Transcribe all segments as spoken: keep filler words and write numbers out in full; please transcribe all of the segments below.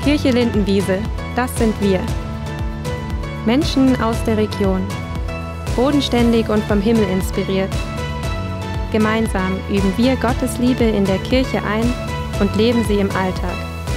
Kirche Lindenwiese, das sind wir. Menschen aus der Region, bodenständig und vom Himmel inspiriert. Gemeinsam üben wir Gottes Liebe in der Kirche ein und leben sie im Alltag.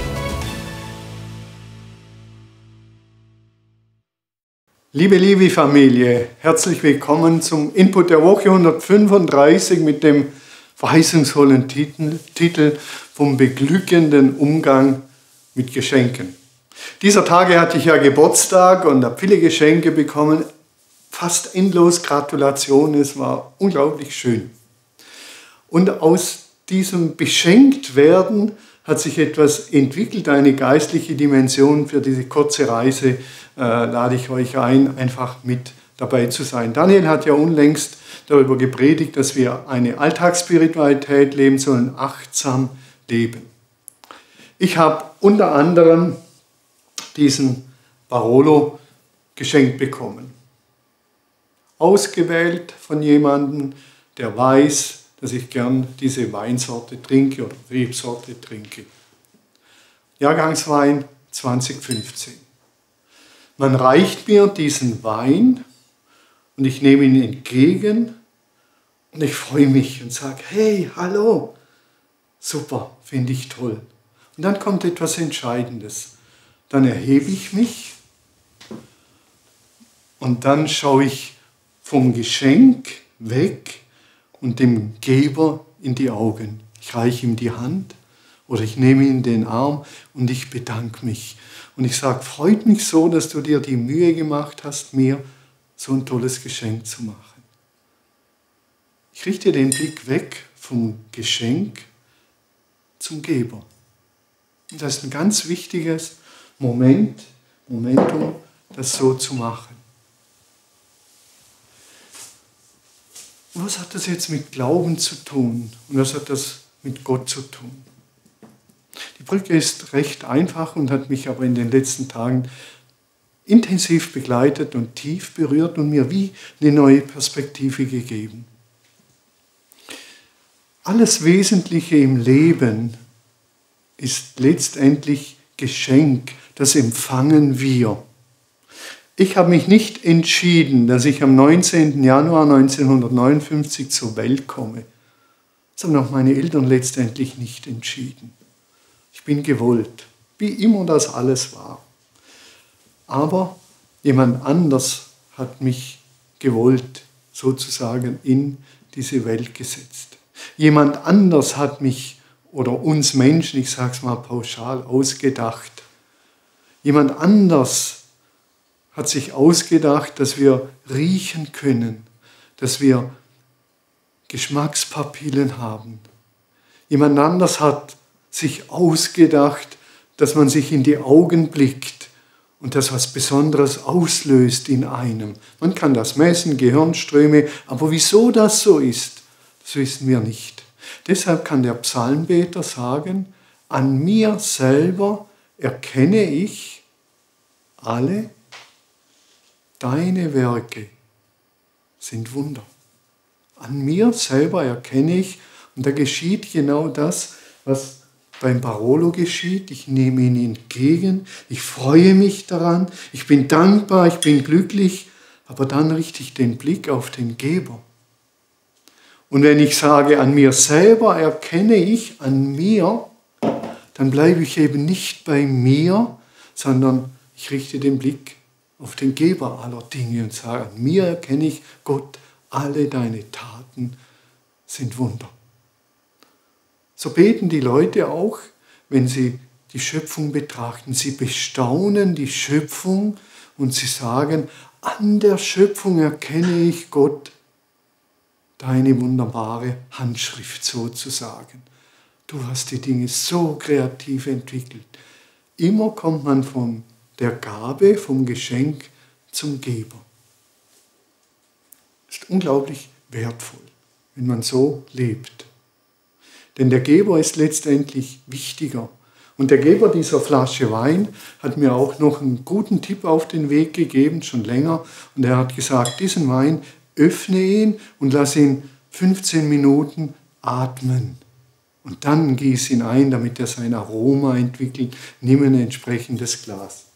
Liebe Livi-Familie, herzlich willkommen zum Input der Woche hundertfünfunddreißig mit dem verheißungsvollen Titel, Titel vom beglückenden Umgang mit Geschenken. Dieser Tage hatte ich ja Geburtstag und habe viele Geschenke bekommen, fast endlos Gratulationen, es war unglaublich schön. Und aus diesem Beschenktwerden hat sich etwas entwickelt, eine geistliche Dimension. Für diese kurze Reise äh, lade ich euch ein, einfach mit dabei zu sein. Daniel hat ja unlängst darüber gepredigt, dass wir eine Alltagsspiritualität leben sollen, achtsam leben. Ich habe unter anderem diesen Barolo geschenkt bekommen. Ausgewählt von jemandem, der weiß, dass ich gern diese Weinsorte trinke oder Rebsorte trinke. Jahrgangswein zwanzig fünfzehn. Man reicht mir diesen Wein und ich nehme ihn entgegen und ich freue mich und sage, hey, hallo, super, finde ich toll. Und dann kommt etwas Entscheidendes. Dann erhebe ich mich und dann schaue ich vom Geschenk weg und dem Geber in die Augen. Ich reiche ihm die Hand oder ich nehme ihn in den Arm und ich bedanke mich. Und ich sage, freut mich so, dass du dir die Mühe gemacht hast, mir so ein tolles Geschenk zu machen. Ich richte den Blick weg vom Geschenk zum Geber. Und das ist ein ganz wichtiges Moment, Momentum, das so zu machen. Und was hat das jetzt mit Glauben zu tun? Und was hat das mit Gott zu tun? Die Brücke ist recht einfach und hat mich aber in den letzten Tagen intensiv begleitet und tief berührt und mir wie eine neue Perspektive gegeben. Alles Wesentliche im Leben ist letztendlich Geschenk, das empfangen wir. Ich habe mich nicht entschieden, dass ich am neunzehnten Januar neunzehnhundertneunundfünfzig zur Welt komme. Das haben auch meine Eltern letztendlich nicht entschieden. Ich bin gewollt, wie immer das alles war. Aber jemand anders hat mich gewollt, sozusagen in diese Welt gesetzt. Jemand anders hat mich oder uns Menschen, ich sage es mal pauschal, ausgedacht. Jemand anders hat sich ausgedacht, dass wir riechen können, dass wir Geschmackspapillen haben. Jemand anders hat sich ausgedacht, dass man sich in die Augen blickt und das was Besonderes auslöst in einem. Man kann das messen, Gehirnströme, aber wieso das so ist, das wissen wir nicht. Deshalb kann der Psalmbeter sagen, an mir selber erkenne ich alle deine Werke sind Wunder. An mir selber erkenne ich, und da geschieht genau das, was beim Barolo geschieht. Ich nehme ihn entgegen, ich freue mich daran, ich bin dankbar, ich bin glücklich, aber dann richte ich den Blick auf den Geber. Und wenn ich sage, an mir selber erkenne ich, an mir, dann bleibe ich eben nicht bei mir, sondern ich richte den Blick auf den Geber aller Dinge und sage, an mir erkenne ich, Gott, alle deine Taten sind Wunder. So beten die Leute auch, wenn sie die Schöpfung betrachten. Sie bestaunen die Schöpfung und sie sagen, an der Schöpfung erkenne ich, Gott, deine wunderbare Handschrift sozusagen. Du hast die Dinge so kreativ entwickelt. Immer kommt man von der Gabe, vom Geschenk zum Geber. Das ist unglaublich wertvoll, wenn man so lebt. Denn der Geber ist letztendlich wichtiger. Und der Geber dieser Flasche Wein hat mir auch noch einen guten Tipp auf den Weg gegeben, schon länger. Und er hat gesagt, diesen Wein, öffne ihn und lass ihn fünfzehn Minuten atmen. Und dann gieß ihn ein, damit er sein Aroma entwickelt. Nimm ein entsprechendes Glas.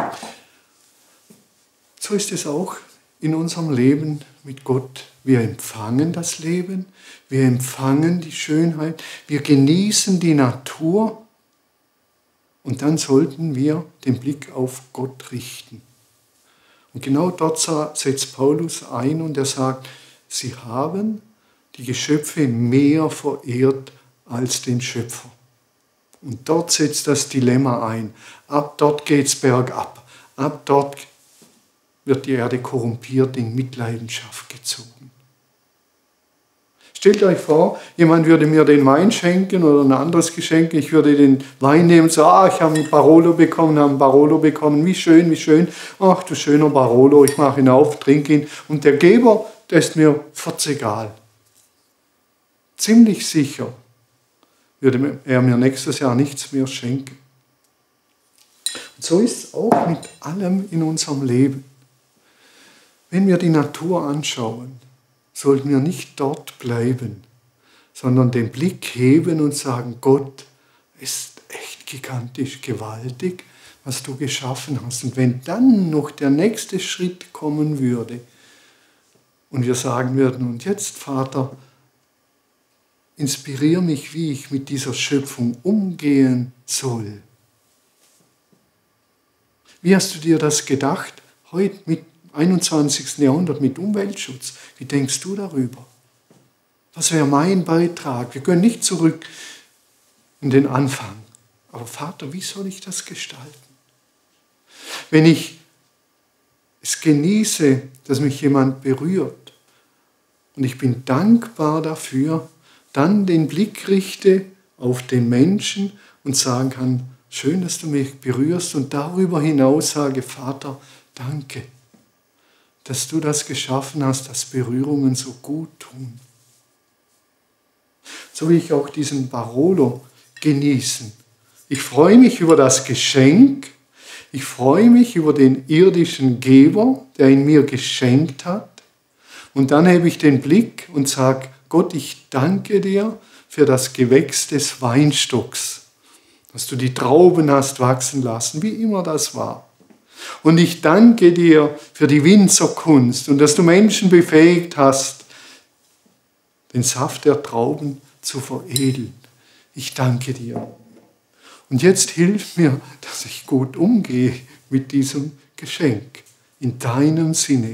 So ist es auch in unserem Leben mit Gott. Wir empfangen das Leben, wir empfangen die Schönheit, wir genießen die Natur und dann sollten wir den Blick auf Gott richten. Und genau dort setzt Paulus ein und er sagt, sie haben die Geschöpfe mehr verehrt als den Schöpfer. Und dort setzt das Dilemma ein. Ab dort geht es bergab. Ab dort wird die Erde korrumpiert, in Mitleidenschaft gezogen. Stellt euch vor, jemand würde mir den Wein schenken oder ein anderes Geschenk. Ich würde den Wein nehmen und sagen, ah, ich habe einen Barolo bekommen, habe einen Barolo bekommen. Wie schön, wie schön. Ach, du schöner Barolo, ich mache ihn auf, trinke ihn. Und der Geber, der ist mir egal. Ziemlich sicher würde er mir nächstes Jahr nichts mehr schenken. Und so ist es auch mit allem in unserem Leben. Wenn wir die Natur anschauen, sollten wir nicht dort bleiben, sondern den Blick heben und sagen, Gott, ist echt gigantisch, gewaltig, was du geschaffen hast. Und wenn dann noch der nächste Schritt kommen würde und wir sagen würden, und jetzt, Vater, inspiriere mich, wie ich mit dieser Schöpfung umgehen soll. Wie hast du dir das gedacht, heute mit einundzwanzigsten Jahrhundert mit Umweltschutz? Wie denkst du darüber? Was wäre mein Beitrag? Wir können nicht zurück in den Anfang. Aber Vater, wie soll ich das gestalten? Wenn ich es genieße, dass mich jemand berührt und ich bin dankbar dafür, dann den Blick richte auf den Menschen und sagen kann, schön, dass du mich berührst und darüber hinaus sage, Vater, danke, dass du das geschaffen hast, dass Berührungen so gut tun. So will ich auch diesen Barolo genießen. Ich freue mich über das Geschenk, ich freue mich über den irdischen Geber, der ihn mir geschenkt hat. Und dann hebe ich den Blick und sage, Gott, ich danke dir für das Gewächs des Weinstocks, dass du die Trauben hast wachsen lassen, wie immer das war. Und ich danke dir für die Winzerkunst und dass du Menschen befähigt hast, den Saft der Trauben zu veredeln. Ich danke dir. Und jetzt hilf mir, dass ich gut umgehe mit diesem Geschenk, in deinem Sinne.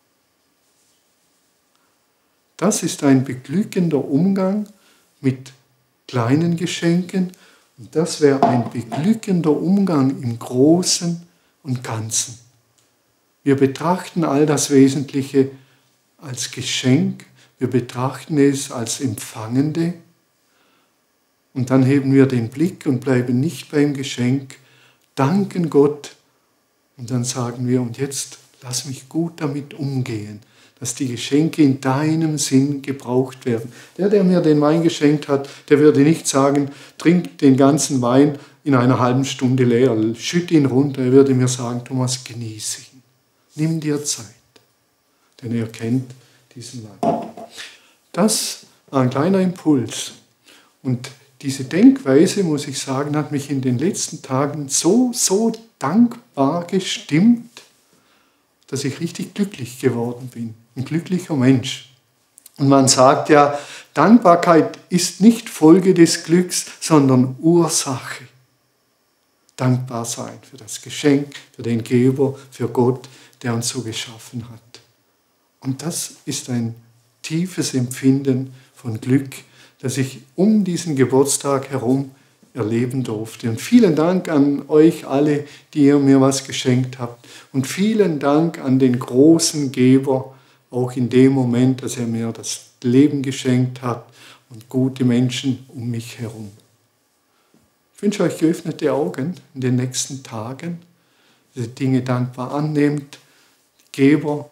Das ist ein beglückender Umgang mit kleinen Geschenken und das wäre ein beglückender Umgang im Großen und Ganzen. Wir betrachten all das Wesentliche als Geschenk, wir betrachten es als Empfangende und dann heben wir den Blick und bleiben nicht beim Geschenk, danken Gott und dann sagen wir, und jetzt lass mich gut damit umgehen, dass die Geschenke in deinem Sinn gebraucht werden. Der, der mir den Wein geschenkt hat, der würde nicht sagen, trink den ganzen Wein in einer halben Stunde leer, schütt ihn runter. Er würde mir sagen, Thomas, genieße ihn. Nimm dir Zeit, denn er kennt diesen Wein. Das war ein kleiner Impuls. Und diese Denkweise, muss ich sagen, hat mich in den letzten Tagen so, so dankbar gestimmt, dass ich richtig glücklich geworden bin. Ein glücklicher Mensch. Und man sagt ja, Dankbarkeit ist nicht Folge des Glücks, sondern Ursache. Dankbar sein für das Geschenk, für den Geber, für Gott, der uns so geschaffen hat. Und das ist ein tiefes Empfinden von Glück, das ich um diesen Geburtstag herum erleben durfte. Und vielen Dank an euch alle, die ihr mir was geschenkt habt. Und vielen Dank an den großen Geber, auch in dem Moment, dass er mir das Leben geschenkt hat und gute Menschen um mich herum. Ich wünsche euch geöffnete Augen in den nächsten Tagen, dass ihr Dinge dankbar annehmt, Geber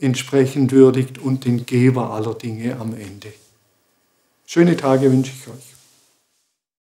entsprechend würdigt und den Geber aller Dinge am Ende. Schöne Tage wünsche ich euch.